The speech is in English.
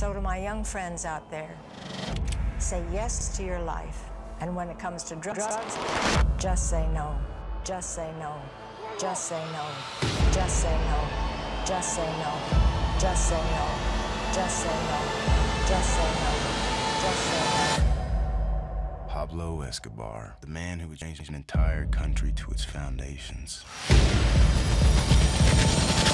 So to my young friends out there, say yes to your life. And when it comes to drugs, just say no. Just say no. Just say no. Just say no. Just say no. Just say no. Just say no. Just say no. Just say no. Pablo Escobar, the man who would change an entire country to its foundations.